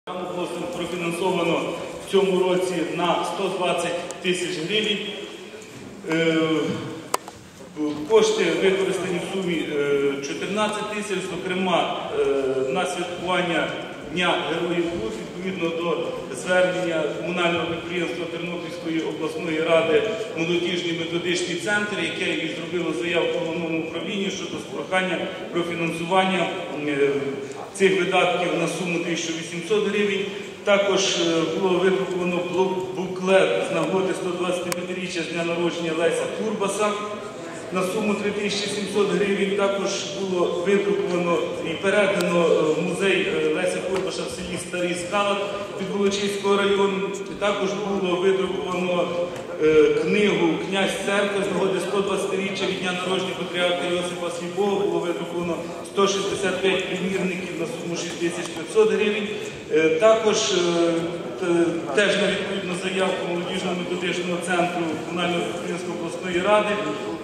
Було профінансовано в цьому році на 120 тисяч гривень. Кошти використані в сумі 14 тисяч, зокрема на святкування Дня Героїв УР, відповідно до звернення комунального підприємства Тернопільської обласної ради «Молодіжний методичний центр», яке і зробило заяву в головному управлінні щодо прохання про фінансування цих видатків на суму 1800 гривень. Також було видруковано буклет з нагоди 125-річчя з дня народження Леся Курбаса на суму 3700 гривень. Також було видруковано і передано в музей Леся Курбаша в селі Старий Скалат Підволочиського району. Також було видруковано книгу «Князь церкви» з нагоди 120-річчя від дня народження патріарха Йосипа Сліпого. Було видруковано 165 примірників на суму 6500 гривень. Також теж на відповідну заявку Молодіжного методичного центру комунального підприємства обласної ради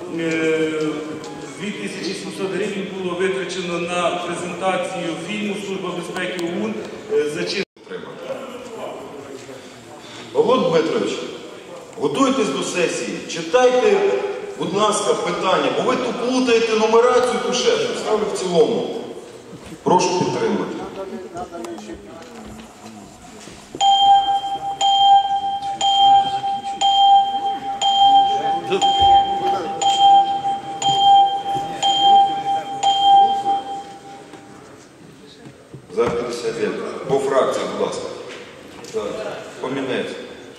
2700 гривень було витрачено на презентацію фільму «Служба безпеки ОУН». Павло Дмитрович, готуйтесь до сесії, читайте, будь ласка, питання, бо ви тут плутаєте нумерацію, то ще щось. Ставлю в цілому. Прошу підтримати. За 51. По фракції, будь ласка. Помінець.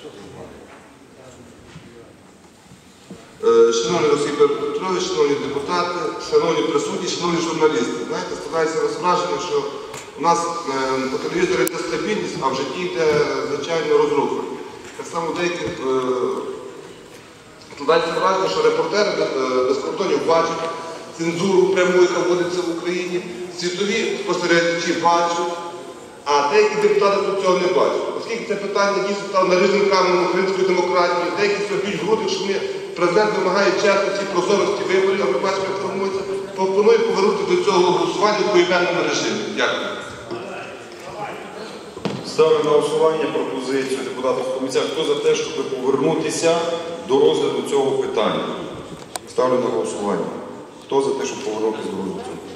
Шановний Олексій Петрович, шановні депутати, шановні присутні, шановні журналісти. Знаєте, складається враження, що у нас по телевізорі йде стабільність, а в житті йде, звичайно, розруха. Так само деякі складається враження, що репортери без кордонів бачать цензуру пряму, яка вводиться в Україні, світові спостерігачі бачать, а деякі депутати тут цього не бачать. Оскільки це питання дійсно стало наріжним каменем української демократії, деякі собі груди, що президент вимагає чесності, прозорості виборів, а ми бачимо, як формується, пропоную повернути до цього голосування в поіменному режимі. Дякую. Ставлю на голосування пропозицію депутатів в комісіях. Хто за те, щоб повернутися до розгляду цього питання? Ставлю на голосування. Хто за те, щоб повернутися до розгляду цього питання?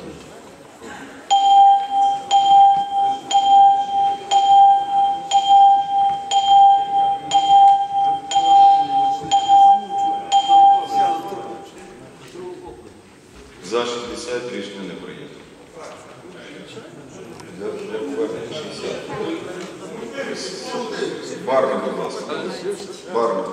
За 60 рішення не прийнято. Для повернення 60. Барна, будь ласка. Барна.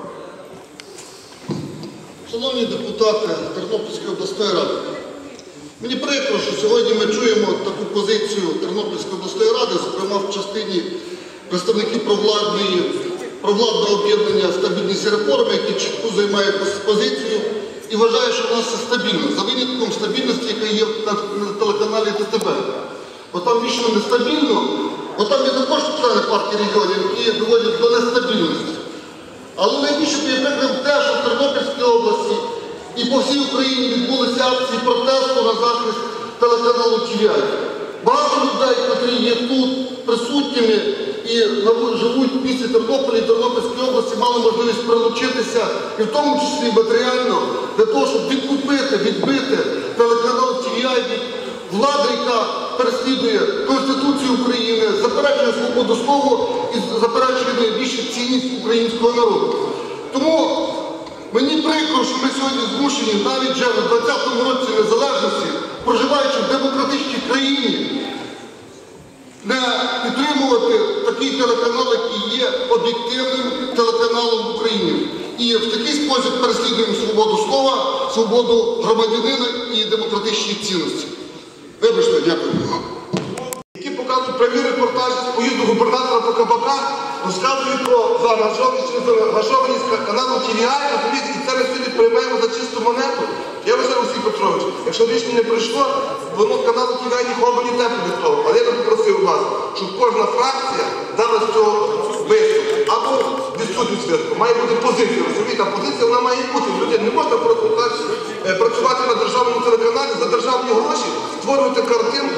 Шановні депутати Тернопільської обласної ради, мені прикро, що сьогодні ми чуємо таку позицію Тернопільської обласної ради, зокрема в частині представників провладного об'єднання «Стабільність і реформи», які чітко займають позицію і вважають, що в нас все стабільно, за винятком стабільності, яка є на телеканалі ТТБ. Бо там вічно нестабільно, бо там є також члени партії регіонів, які доводять до нестабільності. Але найбільше прикрим те, що в Тернопільській області і по всій Україні відбулися акції протесту на захист телеканалу TVI. Багато людей, які є тут присутніми і живуть в місті Тернополі і Тернопільській області, мали можливість прилучитися, і в тому числі матеріально, для того, щоб відбити телеканал TVI від влади, яка переслідує Конституцію України, заперечує свободу слова і заперечує найбільшу цінність українського народу. Тому мені прикро, що ми сьогодні змушені, навіть вже в 20-му році незалежності, проживаючи в демократичній країні, не підтримувати такий телеканал, який є об'єктивним телеканалом в Україні. І в такий спосіб переслідуємо свободу слова, свободу громадянина і демократичні цінності. Вибачте, дякую. Які показують прямі репортажі з поїзду губернатора по кабаках, розказують про заангажованість каналу TVI, розумієте, і це ми сьогодні приймаємо за чисту монету. Я вважаю, Олексій Петрович, якщо рішення не прийшло, воно каналу TVI ні холоду, ні тепло від того. Але я би попросив вас, щоб кожна фракція дала з цього виступ. Або відсутність виступу. Має бути позиція, розумієте, а позиція вона має бути. Люди не можна просто працювати на державному телеканалі за державні гроші, створювати картинку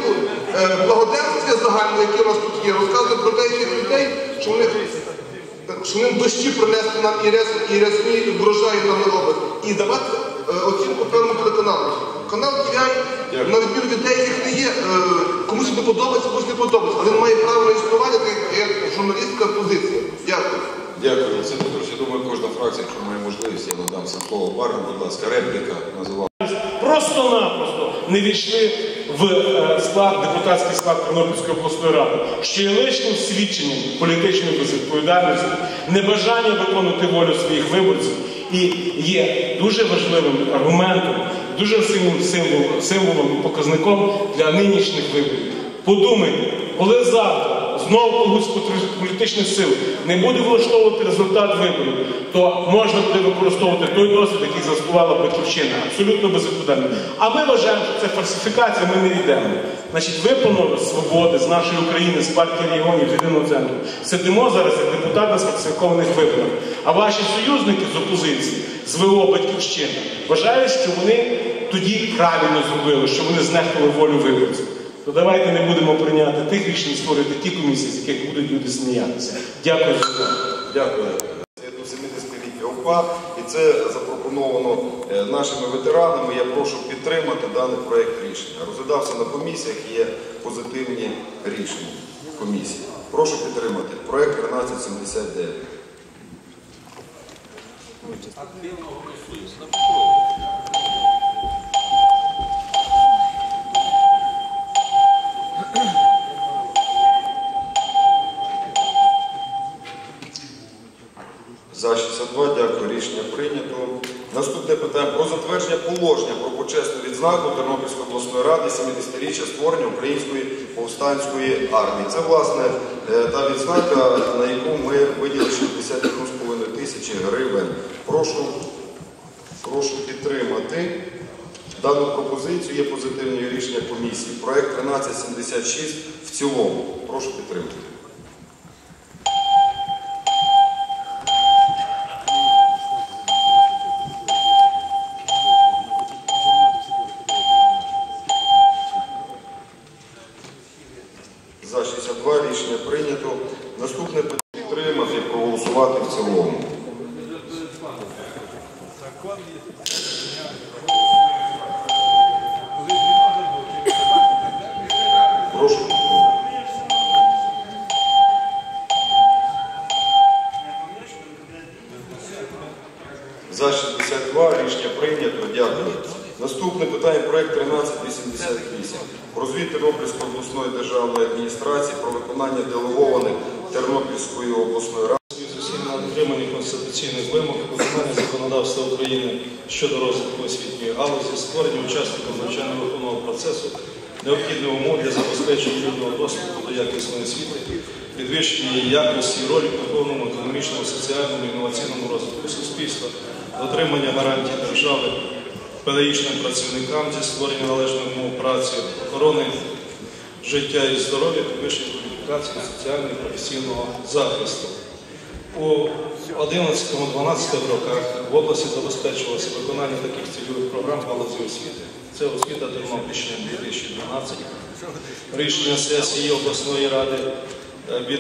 благоденствия загальне, яке у нас тут є, розказує про деяких людей, що вони дощі принесли нам і рясні врожаї нам не робить. І давати оцінку певному телеканалу. Канал TVI, на відміну від деяких, не є, комусь не подобається, комусь не подобається, але він має право на існування як журналістська позиція. Дякую. Дякую, Олексій Петрович. Я думаю, кожна фракція, якщо має можливість, я надам сам слово Барну, будь ласка, репліка називала. Просто-напросто не війшли в депутатський склад Тернопільської обласної ради, що є лишнім свідченням політичної безвідповідальності, небажання виконувати волю своїх виборців і є дуже важливим аргументом, дуже сильним символом і показником для нинішніх виборів. Подумайте, коли завтра знову когось політичних сил не буде влаштовувати результат виборів, то можна буде використовувати той досвід, який заснувала Батьківщина, абсолютно безвідповідально. А ми вважаємо, що це фальсифікація, ми не йдемо. Значить, ви, панове Свободи, з нашої України, з партії регіонів, з Єдиного центру, сидимо зараз як депутати на сфальсифікованих виборах. А ваші союзники з опозиції, з ВО Батьківщина, вважають, що вони тоді правильно зробили, що вони знехтували волю виборців. То давайте не будемо прийняти тих рішень, створити ті комісії, з яких будуть люди сміятися. Дякую за увагу. Дякую. Це до 70-ліття УПА, і це запропоновано нашими ветеранами. Я прошу підтримати даний проєкт рішення. Розглядався на комісіях, є позитивні рішення комісії. Прошу підтримати. Проєкт 1379. За 62, дякую, рішення прийнято. Наступне питання про затвердження положення про почесну відзнаку Тернопільської обласної ради 70-річчя створення Української повстанської армії. Це, власне, та відзнака, на яку ми виділили 61,5 тисячі гривень. Прошу підтримати дану пропозицію. Є позитивні рішення комісії. Проект 1376 в цілому. Прошу підтримати. За 62 рішення прийнято. Наступне питання підтримати і проголосувати в цілому. Прошу підтримати. За 62 рішення прийнято. Дякую. Наступне питання – проект 1388. Про звіт Тернопільської обласної державної адміністрації про виконання делегованих Тернопільської обласної ради. На дотримання конституційних вимог, виконання законодавства України щодо розвитку освітньої галузі, створення учасників навчально-виховного процесу, необхідних умов для забезпечення рівного доступу до якісної освіти, підвищення її якості і ролі в духовному, економічному, соціальному, інноваційному розвитку суспільства, дотримання гарантій держави педагогічним працівникам зі створення належних умов праці, охорони життя і здоров'я, підвищення кваліфікації, соціального і професійного захисту. У 11-12 роках в області забезпечувалося виконання таких цільових програм галузі освіти. Це освіта Тернопільщини 2012, рішення сесії обласної ради від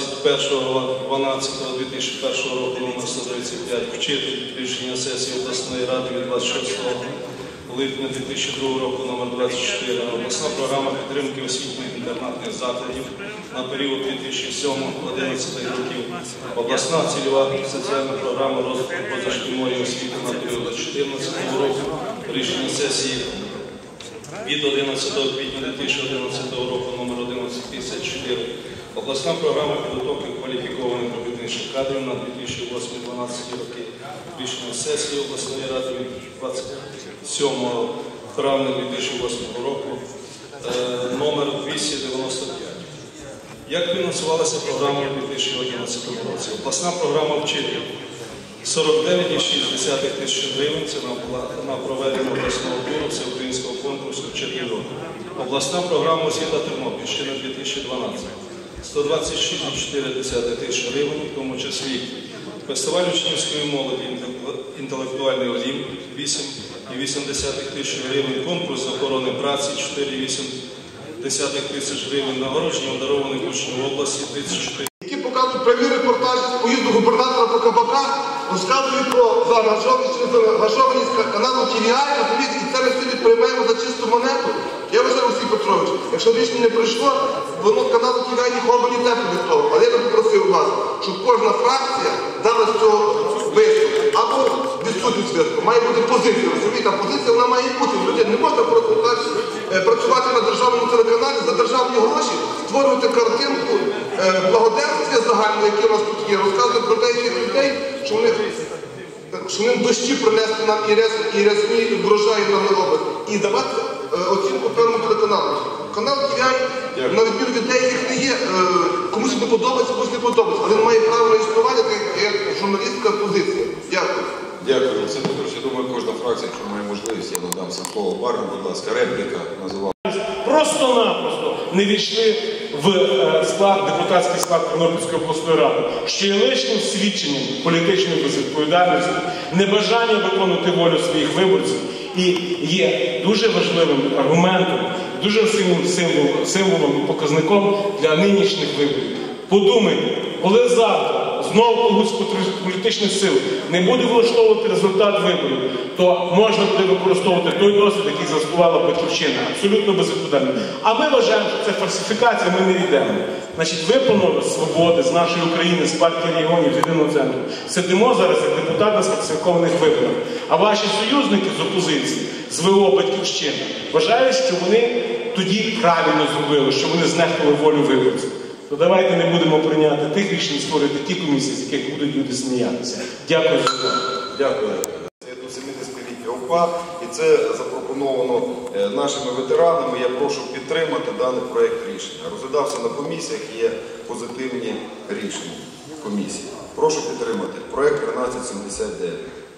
21.12.2001 року номер 135, вчитель, рішення сесії обласної ради від 26 липня 2002 року номер 24, обласна програма підтримки освітніх інтернатних закладів на період 2007-2011 років, обласна цільова соціальна програма розвитку позашкільної освіти на період 2014 року, рішення сесії від 11 квітня 2011 року номер 1154, обласна програма підготовки кваліфікованих робітничих кадрів на 2008-2012 роки, рішення сесії обласної ради від 27 травня 2008 року, номер 295. Як фінансувалася програма у 2011 році? Обласна програма вчителів 49,6 тисяч гривень, це на проведення обласного туру всеукраїнського конкурсу «Вчитель року». Обласна програма освіта Тернопільщини 2012 126,4 тисяч гривень, в тому числі фестиваль учнівської молоді «Інтелектуальний Олімп» 8,8 тисяч гривень, конкурс охорони праці 4,8 тисяч гривень, нагородження обдарованих учнів області 34. Які показують прямі репортажі з поїзду губернатора по кабаках, розказують про заангажованість каналу TVI, розумієте, і це ми сьогодні приймаємо за чисту монету. Я вважаю, Олексій Петрович, якщо рішення не прийшло, воно каналу TVI нікого би не тепло від того. Але я би попросив вас, щоб кожна фракція дала з цього виступ. Або відсутність виступу. Має бути позиція, розумієте, а позиція вона має бути. Люди не можна просто так працювати на державному телеканалі за державні гроші, створювати картинку благоденствия загального, яке у нас тут є, розказувати про деяких людей, що ним дощі принесли нам і рясні врожаї нам на область. І давати оцінку певному телеканалу. Канал TVI, на відміну від деяких, не є, комусь не подобається, комусь не подобається, але він має право на існування як журналістська позиція. Дякую. Дякую, Олексій Петрович. Я думаю, кожна фракція, якщо має можливість, я надам слово Барну, будь ласка, репліка називала. Просто-напросто не війшли в депутатський склад Тернопільської обласної ради, що є лишнім свідченням політичної безвідповідальності, небажання виконувати волю своїх виборців і є дуже важливим аргументом, дуже сильним символом і показником для нинішніх виборів. Подумайте, коли завтра знову когось з політичних сил не буде влаштовувати результат виборів, то можна буде використовувати той досвід, який заснувала Батьківщина, абсолютно безвідповідально. А ми вважаємо, що це фальсифікація, ми не йдемо. Значить, ви, панове, свободи, з нашої України, з партії регіонів, з Єдиного центру, сидимо зараз як депутати на сфальсифікованих виборах. А ваші союзники з опозиції, з ВО Батьківщина, вважають, що вони тоді правильно зробили, що вони знехтували волю виборців. То давайте не будемо прийняти тих рішень, створити ті комісії, з яких будуть люди сміятися. Дякую за увагу. Дякую. Це до 70-ліття УПА, і це запропоновано нашими ветеранами. Я прошу підтримати даний проєкт рішення. Розглядався на комісіях, є позитивні рішення комісії. Прошу підтримати. Проєкт 1379.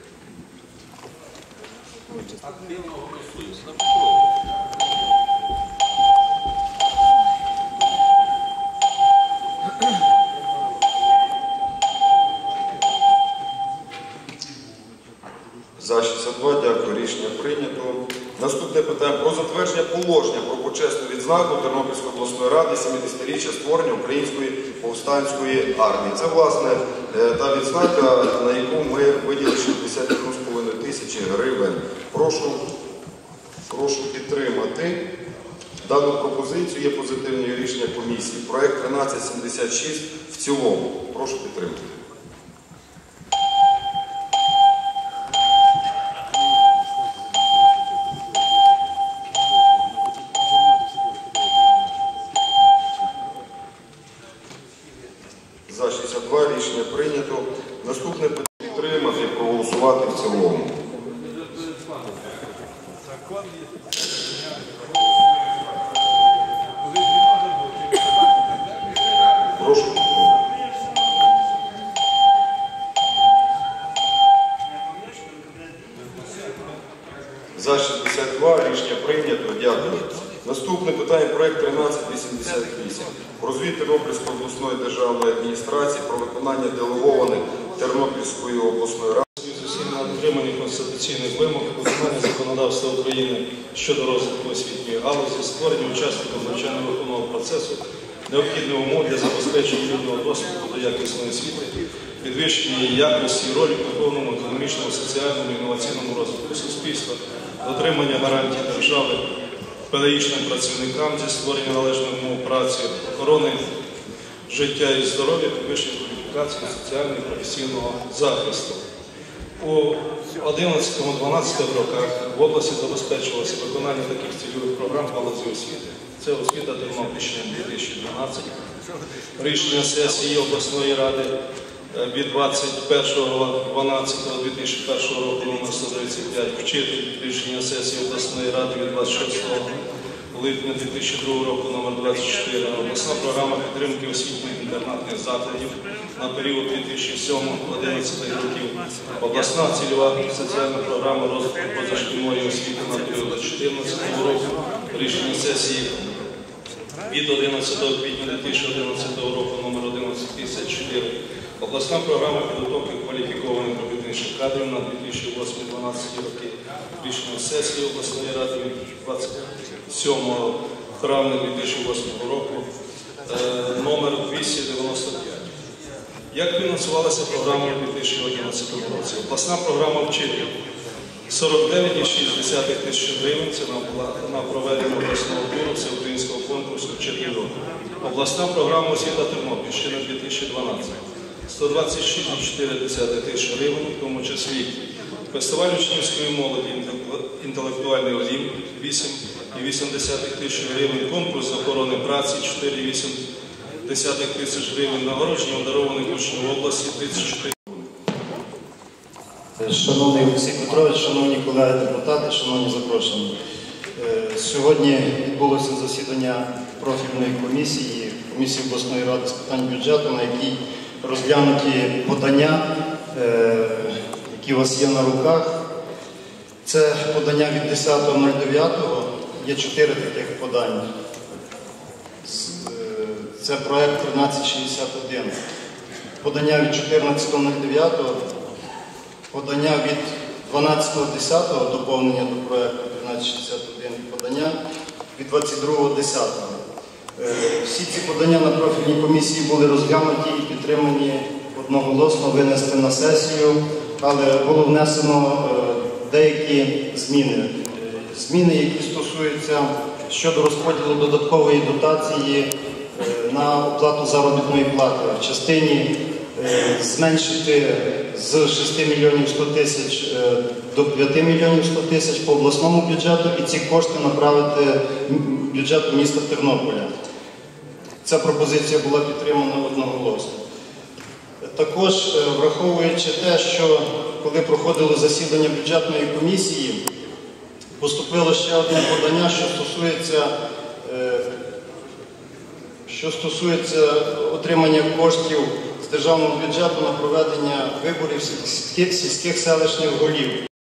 За 62, дякую, рішення прийнято. Наступне питання про затвердження положення про почесну відзнаку Тернопільської обласної ради 70-річчя створення Української повстанської армії. Це, власне, та відзнака, на яку ми виділили 61,5 тисячі гривень. Прошу підтримати дану пропозицію. Є позитивне рішення комісії. Проект 1376 в цілому. Прошу підтримати. За 62 рішення прийнято. Наступне питання підтримати і проголосувати в цілому. Прошу. За 62 рішення прийнято. Дякую. Наступне питання – проект 1388. Про звіт Тернопільської обласної державної адміністрації про виконання делегованих Тернопільської обласної ради. На дотримання конституційних вимог, виконання законодавства України щодо розвитку освітньої галузі, створення учасників навчально-виховного процесу, необхідних умов для забезпечення людного доступу до якісної освіти, підвищення її якості і ролі в духовному, економічному, соціальному, інноваційному розвитку суспільства, дотримання гарантій держави педагогічним працівникам зі створення належних умов праці, охорони життя і здоров'я, підвищення кваліфікації, соціального і професійного захисту. У 11-12 роках в області забезпечувалося виконання таких цільових програм галузі освіти. Це освіта Тернопільщини 2012, рішення сесії обласної ради від 21.12.2001 року номер 135, вчитель, рішення сесії обласної ради від 26 липня 2002 року номер 24, обласна програма підтримки освітніх інтернатних закладів на період 2007-2011 років, обласна цільова соціальна програма розвитку позашкільної освіти на період 2014 року, рішення сесії від 11 квітня 2011 року номер 1154, обласна програма підготовки кваліфікованих робітничих кадрів на 2008-2012 роки, рішення сесії обласної ради від 27 травня 2008 року, номер 295. Як фінансувалася програма у 2011 році? Обласна програма «Вчитель» 49,6 тисяч гривень, це на проведення обласного туру всеукраїнського конкурсу «Вчитель року». Обласна програма «Освіта Тернопільщина» 2012 126,4 тисяч гривень, в тому числі фестиваль учнівської молоді «Інтелектуальний Олімп» 8,8 тисяч гривень, конкурс з охорони праці 4,8 тисяч гривень, нагородження обдарованих учнів області 34. Шановний Олексій Петрович, шановні колеги депутати, шановні запрошені. Сьогодні відбулося засідання профільної комісії обласної ради з питань бюджету, на якій розглянуті подання, які у вас є на руках. Це подання від 10.09, є 4 таких подання. Це проект 1361. Подання від 14.09, подання від 12.10, доповнення до проекту 1361 і подання від 22.10. Всі ці подання на профільній комісії були розглянуті і підтримані одноголосно винести на сесію, але було внесено деякі зміни. Зміни, які стосуються щодо розподілу додаткової дотації на оплату заробітної плати. В частині зменшити з 6 мільйонів 100 тисяч до 5 мільйонів 100 тисяч по обласному бюджету і ці кошти направити бюджету міста Тернополя. Ця пропозиція була підтримана одноголосно. Також, враховуючи те, що коли проходило засідання бюджетної комісії, поступило ще одне подання, що стосується отримання коштів з державного бюджету на проведення виборів сільських селищних голів.